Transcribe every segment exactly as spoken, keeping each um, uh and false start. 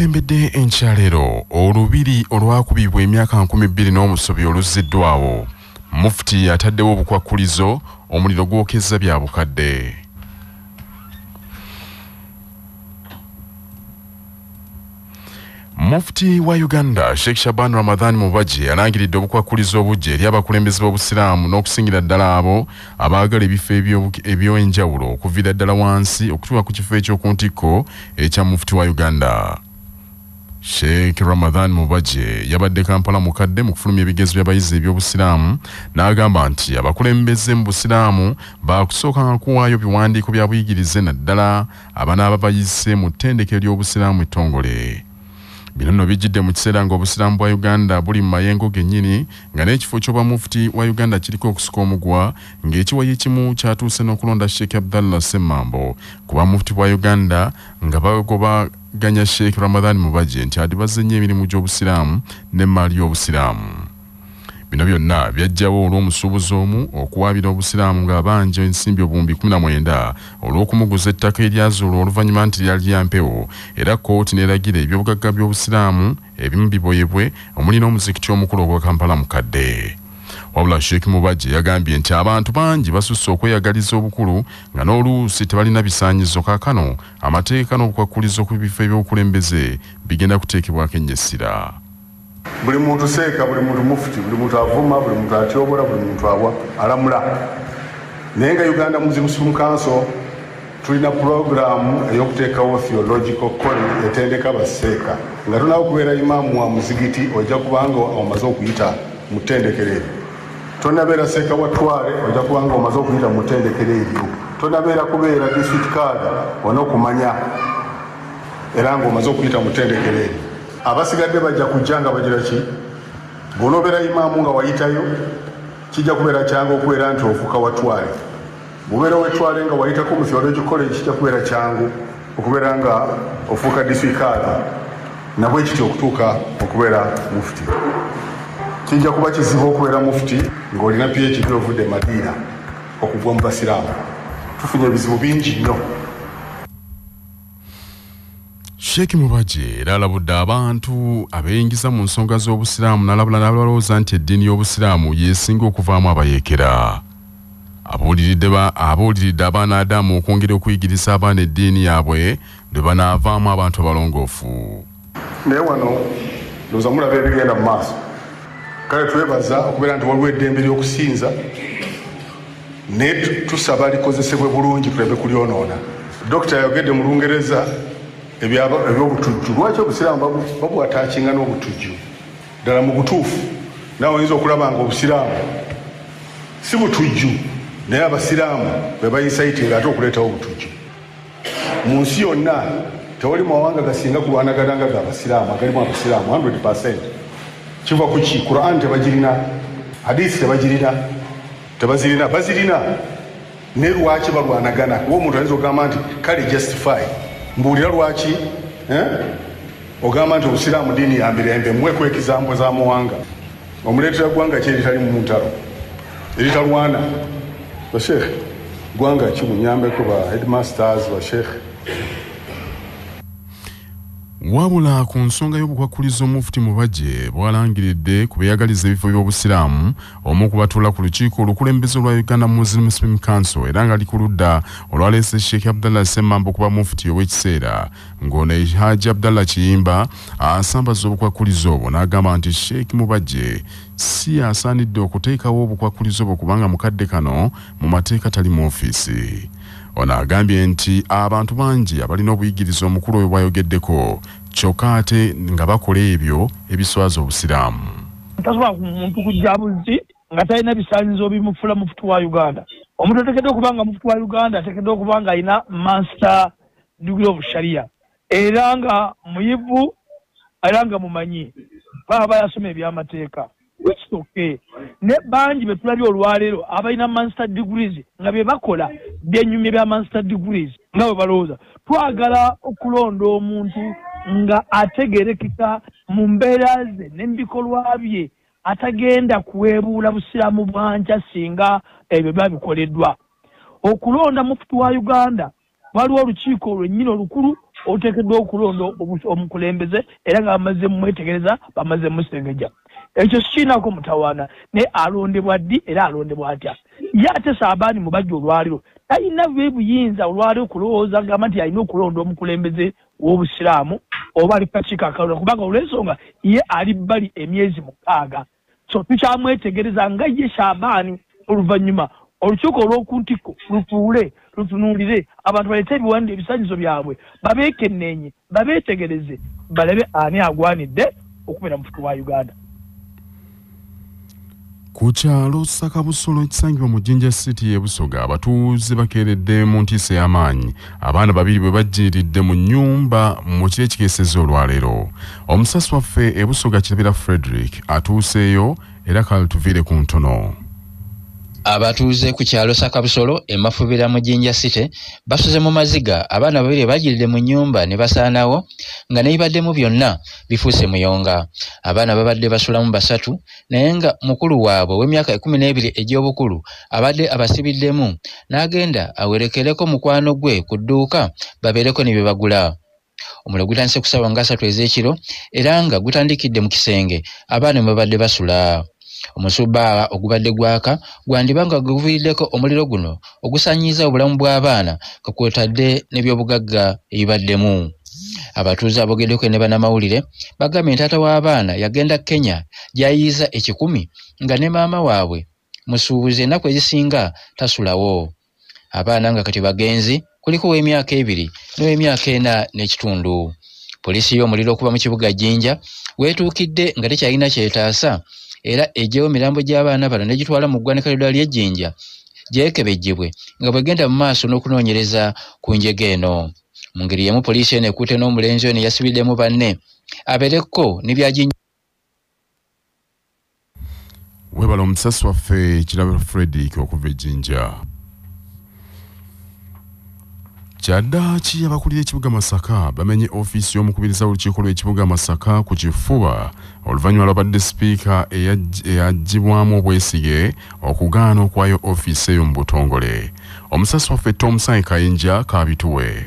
akulembedde enkyalero olubiri olwakubibwa emyaka nkumi bbiri n'omusobi oluzziddwawo. Mufti ataddewo obukwakulizo omuliro Gokeza Byabuikadde. Mufti wa Uganda Sheikh Shaban Ramadhan Mubajje alangiridde obukwakulizo obujje eri abakulembeze b'obusiraamu n'okusingira ddala abo abaagala ebifo eby'enjawulo okuviira ddala wansi okutuuka ku kifo ekyoku ntikko ekya Mufti wa Uganda. Sheikh Ramadhan Mubajje yabadde Kampala mukadde mu kufulumya ebigezo by'abayizi eby'obusiraamu n'agamba nti abakulembeze mu busiraamu baakusooka kuwaayo biwandiiko bya buyigirize naddala abanaaba bayise mu ttendekero ly'obusiraamu ettongole. Bino nno bijjidde mu kiseera ng'obusiraamu bwa Uganda buli mu mayengo gennyini nga n'ekifo ky'obwa Mufti wa Uganda kiriko okusuka omugwa ng'ekiwayi ekimu kyatuuse n'okulonda Sheikh Abdallah Ssemambo kuba Mufti wa Uganda nga bagobaganya Sheikh Ramadhan Mubajje nti adibaze nnyo emirimu gy'obusiraamu n'emmaali y'obusiraamu. Bino byonna byajjawo olw'omusuubuzi omu okuwaabira obusiraamu ng'abanja ensimbi obuwumbi kumi na mwenda olw'okumuguza ettaka eryazuulwa oluvannyuma nti lyali lya mpewo, era kkooti n'eragira eby'obugagga by'obusiraamu ebimu biboyebwe omuli n'omuzikiti omukulu ogwa Kampala mukadde. Wabula Sheikh Mubajje yagambye nti abantu bangi basusse okweyagaliza obukulu nga n'oluusi tebalina bisaanyizo. Kaakano amateeka n'obukwakulizo ku bifo eby'obukulembeze bigenda kuteekebwako ennyessira. Buli muntu seeka, buli muntu mufti, buli muntu avuma, buli muntu atyobola, buli muntu awa alamula. Naye nga Uganda Muslim Council tulina programu ey'okuteekawo theological college etendeka baseeka. Nga tunawo kubeera imaamu wa muzigiti ojja kubanga omaze okuyita mu ttendekero eryo. Tonabeera seeka wa Twale ojja kubanga omaze okuyita mu ttendekero eryo. Tonabeera kubeera district card onookumanya era ng'omaze okuyita mu ttendekero eryo. Abasigadde bajja kujja nga bagira ki? Bw'onobeera imaamu nga wayitayo kijja kubeera kyangu okubeera nti ofuuka wa Twale. Bw'obeera w'Etwale nga wayitako mu theological college kijja kubeera kyangu okubeera nga ofuuka district card na bwe kityo okutuuka okubeera mufti. Kijja kuba kizibu okubeera mufti ng'olina P H D ovudde Madiina okugwa mu basiraamu. Tufunye ebizibu bingi nnyo. Sheikh Mubajje era alabudde abantu abeyingiza mu nsonga z'obusiraamu n'alabula n'abalowooza nti eddiini y'obusiraamu yeesinga okuvaamu abayeekera. Abuuliridde abaana Adamu okwongera okuyigiriza abaana eddiini yaabwe lwe banaavaamu abantu abalongoofu. Naye wano ndowooza mulaba ebigenda mu maaso. Kale twebaza okubeera nti waliwo eddembe ly'okusinza naye tusaba likozesebwe bulungi tuleme kulyonoona. Dokita yayogedde mu Lungereza eby'obutujju. Lwaki obusiraamu babwataakinga n'obutujju? Ddala mu butuufu naawe oyinza okulaba nga obusiraamu si butujju naye abasiraamu be bayinsayitinga ate okuleetawo obutujju. Mu nsi yonna tewali mawanga gasinga kulwanagana nga g'abasiraamu agalimu abasiraamu one hundred percent. Kiva ku ki? Quran tebagirina, hadisi tebagirina, tebazirina, bazirina. Ne lwaki balwanagana? Kuba omuntu ayinza okugamba nti kale justify. Mbuulira lwaki eh? Ogamba nti obusiraamu ddiini ya mirembe, muweeko ekizambo za muwanga. Omuleetera ggwanga ki eritali mu ntalo eritalwana? Bashekhe ggwanga ki munyambeko ba headmasters bashekhe. Wabula ku nsonga y'obukwakulizo Mufti Mubajje bwalangiridde ku beeyagaliza ebifo by'obusiraamu omu kubatuula ku lukiiko olukulembeze olwa Uganda Muslim Council era nga likuludda olwaleese Sheikh Abdallah Ssemambo kuba mufti ow'ekiseera ng'ono Haji Abdallah Kiyimba asambaza obukwakulizo obwo n'agamba nti Sheikh Mubajje si asaanidde okuteekawo obukwakulizo obwo kubanga mukadde kano mu mateeka tali mu ofiisi. Ono agambye nti abantu bangi abalina obuyigiriza omukulu oyo bwayogeddeko kyokka ate nga bakola ebyo ebiswaza obusiraamu. Tasobola muntu kujja buzzi nga talina bisaanyizo bimufuula mufti wa Uganda. Omuntu ateekeddwa okuba nga mufti wa Uganda ateekeddwa okuba nga alina master degree of Sharia era nga muyivu era nga mumanyi baba yasoma eby'amateeka. Which is okay. Ne banji betulabye olwaleero abalina master degrees nga bye bakola byenyumye bya master degrees nga bwe balowooza. Twagala okulonda omuntu nga ategerekeka mu mbeera ze n'ebikolwa bye atagenda kuweebuula busiraamu bwanca singa ebyo babikoleddwa. Okulonda mufti wa Uganda waliwo olukiiko olwennyini olukulu oteekeddwa okulonda omukulembeze era nga bamaze mumwetegereza bamaze musengeja ekyo sikinako mutawaana naye alondebwa ddi era alondebwa atya ye ate Saabaani Mubajje olwaliro talina buyinza olwaliro kulowooza gamba nti alina okulonda omukulembeze w'obusiraamu oba ali kakiiko akalonda kubanga olw'ensonga ye ali bbali emyezi mukaaga so tukyamwetegereza nga ye Saabaani oluvannyuma olukiiko olw'okuntiko lutuule lutunuulire abantu baleete ebiwanda ebisanyizo byabwe babeekenneenye babeetegereze balabe ani agwanidde okubeera Mufti wa Uganda. Ku kyalo Sakabusolo ekisangibwa mu Jinja City y'e Busoga abatuuze bakeeredde mu ntiisa y'amaanyi abaana babiri bwe bajjiiridde mu nnyumba mu kiro ekikeesezza olwaleero. Omusasi waffe e Busoga Kirabira Frederick atuuseeyo era kale tuviire ku ntono. Abatuuze ku kyalo Sakabusolo e Mafubira mu Jinja City basuze mu maziga abaana babiri bajjiiridde mu nnyumba ne basaanawo nga nebibaddemu byonna bifuuse muyonga. Abaana babadde basulamu basatu naye nga mukulu waabwe w'emyaka ekkumi n'ebiri egy'obukulu abadde abasibiddemu n'agenda awerekereko mukwano gwe ku dduuka babeereko ne bye bagula. Omuliro gutandise ku ssaawa nga asatu ez'ekiro era nga gutandikidde mu kisenge abaana mwe babadde basula. Omusubbaawa ogubadde gwaka gwandibanga guviiriddeko omuliro guno ogusanyiza obulamu bw'abaana kakwotadde n'ebyobugagga ebibaddemu. Abatuuze abogeddeko ne bannamawulire bagambye taata w'abaana yagenda Kenya gy'ayiiza ekikumi nga ne maama waabwe musuubuzi ennaku ezisinga tasulawo. Abaana nga kati bagenzi kuliko w'emyaka ebiri n'ow'emyaka ena n'ekitundu. Poliisi y'omuliro okuva mu kibuga Jinja weetuukidde nga tekyalina kyetaasa era ejewo mirambo gy'abaana bano negitwala mu ggwanika ly'eddwaliro ly'e Jinja gyekebejjebwe nga bwegenda mu maaso n'okunoonyereza ku njega eno. Mu ngeri y'emu poliisi eno ekutte n'omulenzi ono yasibiddemu banne abeereko n'ebyajinja. Webala omusasi waffe Kirabira Frederick okuva e Jinja. Kyaddaaki abakulira ekibuga Masaka bamenye ofiisi y'omukubiriza w'olukiiko lw'ekibuga Masaka ku kifuba oluvannyuma lwabadde sipiika eyaggyibwamu obwesige okugaana okuwaayo ofiisi eyo mu butongole. Omusasi waffe Tom Sai Kayinja kaabituwe.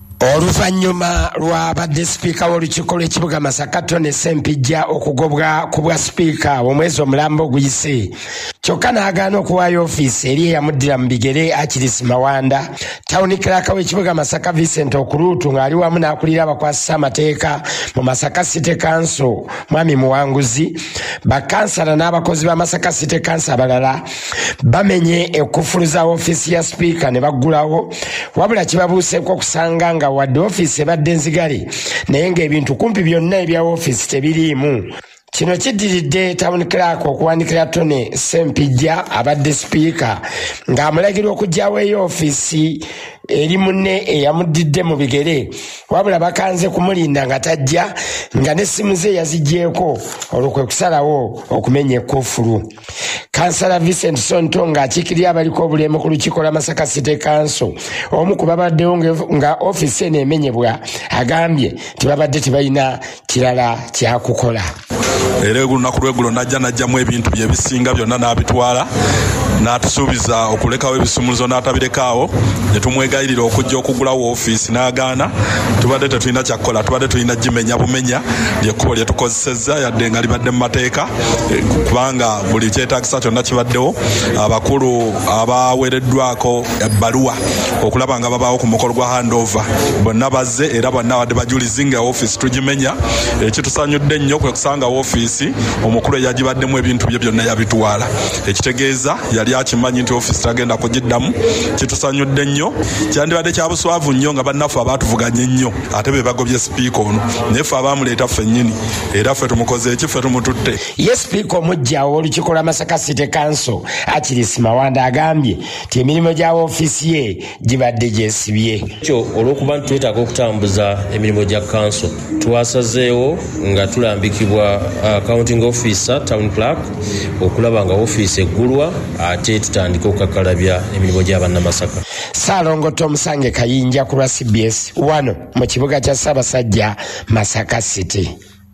Oluvannyuma lwabadde sipiika w'olukiiko lw'ekibuga Masaka Tone Sempijja okugobwa ku bwa sipiika omwezi omulambo oguyise kyokka n'agaana okuwaayo ofiisi eri eyamuddira mu bigere Akirisi Mawanda. Tawuni kiraka w'ekibuga Masaka Vincent Okuluutu ng'ali wamu n'akulira abakwasisa amateeka mu Masaka City Council Mwami Muwanguzi, bakansala n'abakozi ba Masaka City Council abalala bamenye ekkufulu za ofiisi ya sipiika ne baggulawo, wabula kibabuuseeko okusanga nga wadde ofiisi ebadde nzigale naye ng'ebintu kumpi byonna ebya ofiisi tebiriimu. Kino kiddiridde Town Clerk okuwandikira Tone Sempijja abadde sipiika ng'amulagira okuggyawo eyo ofiisi eri munne eyamuddidde mu bigere, wabula bakanze kumulinda nga tajja nga n'essimu ze yaziggyeko olwo kwe kusalawo okumenya ekkufulu. Kansala Vincent Sonto ng'akiikirira abaliko obulemu ku lukiiko lwa Masaka City Council omu ku babaddewo nga ofiisi eno emenyebwa agambye tibabadde tebalina kirala kyakukola. Era olunaku lw'eggulo najja najjamu ebintu bye bisinga byonna n'abitwala n'atusuubiza okulekawo ebisumuluzo n'atabirekaawo ne tumwegayirira okujja okugulawo ofiisi n'agaana. Tubadde tetulina kyakukola, tubadde tulina gimenya bumenya lyekkubo lye tukozesezza yadde nga libadde mu mateeka kubanga buli kyetaagisa kyonna kibaddewo. Abakulu abaweereddwako ebbaluwa okulaba nga babaawo ku mukolo gwa handover bonna bazze era bonna badde bajulizi nga ofiisi tugimenya. Ekitusanyudde ennyo kwe kusanga ofiisi omukulu eyagibaddemu ebintu bye byonna yabitwala, ekitegeeza yali akimanyi nti ofiisi tagenda kugiddamu. Kitusanyudde nnyo, kyandibadde kya buswavu nnyo nga bannaffe abaatuvuganye ennyo ate be bagobye sipiika ono naye ffe abaamuleeta ffennyini era ffe tumukoze eki, ffe tumututte. Ye sipiika omuggya w'olukiiko lwa Masaka City Council Akirisi Mawanda agambye ti emirimu gya ofiisi ye gibadde gyesibye. Kyo olw'okuba nti twetaaga okutambuza emirimu gya council twasazeewo nga tulambikibwa accounting officer town clerk okulaba nga ofiisi eggulwa ate tutandika okukakalabya emirimu gy'abannamasaka. Ssaalongo Tomusange Kayinja ku lwa C B S wano mu kibuga kya Ssaabasajja Masaka City.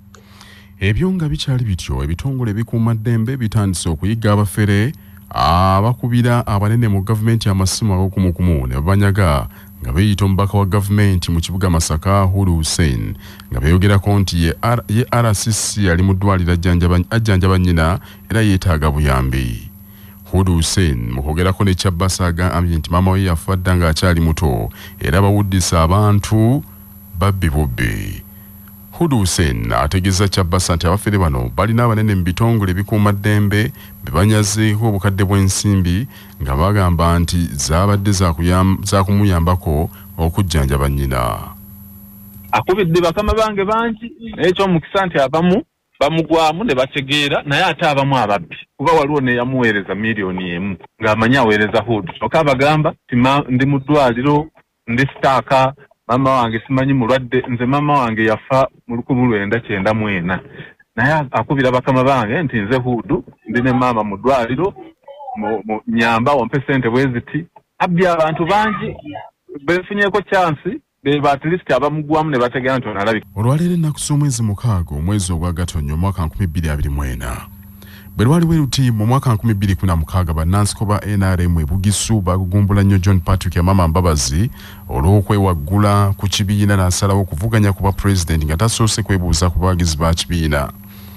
Ebyo nga bikyali bityo ebitongole ebikuuma ddembe bitandise okuyiga abafere abakubira abanene mu gavumenti amasimu ag'okumukumu ne babanyaga nga beeyita omubaka wa gavumenti mu kibuga Masaka Hulu Hussein nga beeyogerako nti ye, ye R C C ali mu ddwaliro ajjanjaba nnyina era yeetaaga buyambi. Hulu Hussein mu kwogerako ne Kyabbasa agambye nti maama we yafa dda ng'akyali muto era bawuddisa abantu babbi bubbi. Hulu Hussein ategeeza Kyabbasa nti abafere bano balina abanene mu bitongole ebikuuma ddembe be banyazeeko obukadde bw'ensimbi nga bagamba nti zaabadde za kumuyambako okujjanjaba nnyina. Akubidde bakama bange bangi naye eky'omukisa nti abamu bamugwamu ne bategeera naye ate abamu ababbi kuba waliwo ne yamuweereza miliyoni emu ng'amanyi aweereza Hudu. Oka abagamba ndi mu ddwaliro ndi sitaaka mama wange simanyi mulwadde nze mama wange yafa mu lukumi lwenda kyenda mu ena naye akubira bakama bange nti nze Hudu ndi ne mama mu ddwaliro mu nyamba wampe sente bweziti abbi abantu bangi beefunyeeko chansi beba at least abamugwamu ne bategeera nti onalabika. Olwaleero ennaku z'omwezi mukaaga omwezi ogwa Gatonnya omwaka nkumi bbiri abiri mu ena bwe lwali bwe luti mu mwaka nkumi bbiri kumi na mukaaga bannansi ba N R M e Bugisu bagugumbula nnyo John Patrick ya Mama Mbabazi olw'okwewaggula ku kibiina n'asalawo okuvuganya ku bwa pulezidenti nga tasoose kwebuuza ku bawagizi ba kibiina.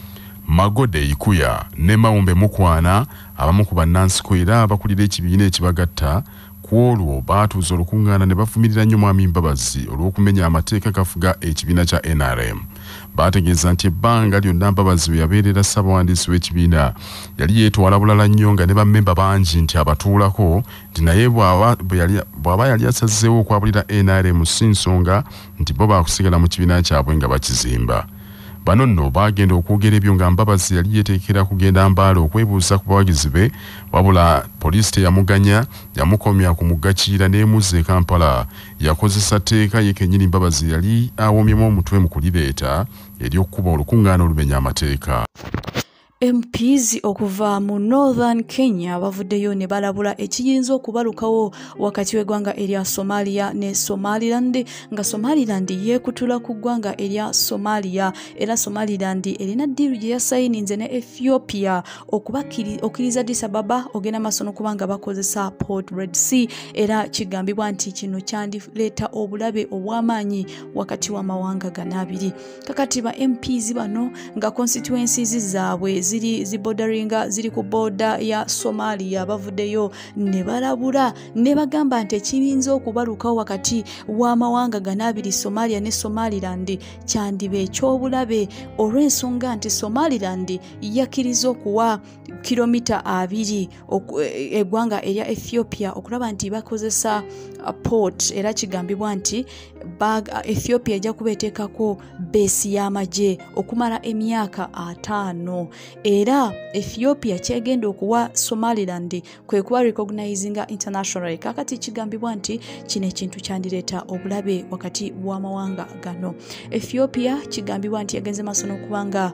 Magode Ikuya ne Mawumbe Mukwana abamu ku bannansi era abakulira ekibiina ekibagatta ku olwo baatuuza olukungaana ne bafumirira nnyo Mwami Mbabazi olw'okumenya amateeka gafuga ekibiina kya N R M. Baategeeza nti ebbanga lyonna Mbabazi we yabeerera ssaabawandiisi w'ekibiina yali yeetwala bulala nnyo nga ne bammemba bangi nti abatuulako nti naye bw'aba yali asazeewo okwabulira N R M si nsonga nti bo baakusigala mu kibiina kyabwe nga bakizimba. Bano nno baagenda okwogera ebyo nga Mbabazi yali yeeteekera kugenda Mbaale okwebuuza ku bawagizi be wabula poliisi teyamuganya yamukomya ku muggakiira n'emuzza e Kampala. Yakozesa tteeka ye kennyini Mbabazi yali awomyemu omutwe mu kulireeta ery'okkuba olukungaana olumenya amateeka. M Ps okuva mu Northern Kenya bavuddeyo ne balabula ekiyinza okubalukawo wakati w'eggwanga erya Somalia ne Somaliland nga Somaliland yeekutula ku ggwanga erya Somalia era Somaliland erina ddiiru gye yasayininze ne Ethiopia okukkiriza Addis Ababa ogenda maaso n'okubanga bakozesa Port Red Sea era kigambibwa nti kino kyandireeta obulabe obw'amaanyi wakati w'amawanga gano abiri. Kakati ba M Ps bano nga constituencies zaabwe ziri zibodaringa ziri ku boda ya Somalia bavuddeyo ne balabula ne bagamba nti ekibinza okubalukawo wakati w'amawanga gano abiri Somalia ne Somaliland kyandiba ekyobulabe olw'ensonga nti Somaliland yakkiriza okuwa kilomita abiri eggwanga erya Ethiopia okulaba nti bakozesa port era kigambibwa nti Ethiopia ejja kubeeteekako beesi y'amagye okumala emyaka ataano era Ethiopia kyegenda okuwa Somaliland kwe kuba recognizinga internationally. Kakati kigambibwa nti kino ekintu kyandireeta obulabe wakati w'amawanga gano. Ethiopia kigambibwa nti yagenze maaso n'okubanga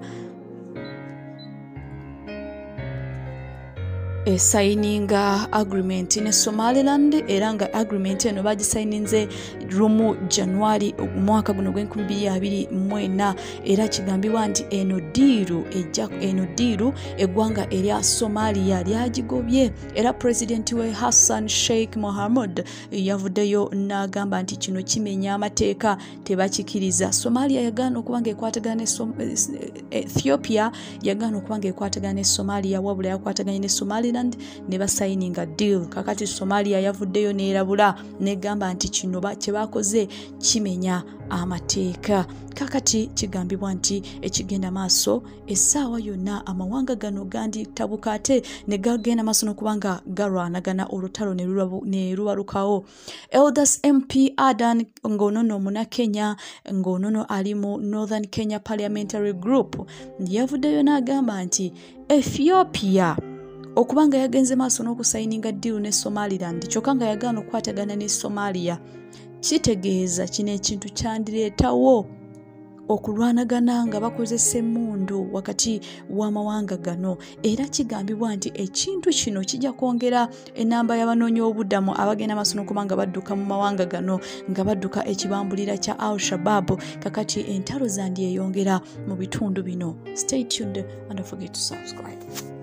e signing agreement ne Somaliland era nga agreement eno bagisayininze rumu January mwaka guno gw'enkumi bbiri abiri mu ena era kigambibwa nti eno diiru ejja eno diiru eggwanga erya Somalia lyagigobye era president we Hassan Sheikh Mohamud yavuddeyo n'agamba nti kino kimenya amateeka tebakikiriza. Somalia yagaana okubanga ekwatagana ne Ethiopia yagaana okubanga ekwatagana ne Somalia wabula yakwataganye ne Somalia ne basayininga deal. Kakati Somalia yavuddeyo neerabula negamba nti kino kye bakoze kimenya amateeka. Kakati kigambibwa nti ekigenda maaso essaawa yonna amawanga gano gandi tabuka ate ne gagenda maaso n'okubanga galwanagana olutalo ne lubalukawo. Elders M P Adan ng'onono muna Kenya ng'onono ali mu Northern Kenya Parliamentary Group yavuddeyo n'agamba nti Ethiopia okubanga yagenze maaso n'okusayininga deal ne Somaliland kyokka nga yagaana okukwatagana ne Somalia kitegeeza kino ekintu kyandireetawo okulwanagana nga bakozesa emmundu wakati w'amawanga gano era kigambibwa nti ekintu kino kijja kwongera enamba y'abanoonyoobubudamu abagenda maaso n'okubanga badduka mu mawanga gano nga badduka ekibambulira kya Al-Shabaab. Kakati entalo zandyeyongera mu bitundu bino. Stay tuned and don't forget to subscribe.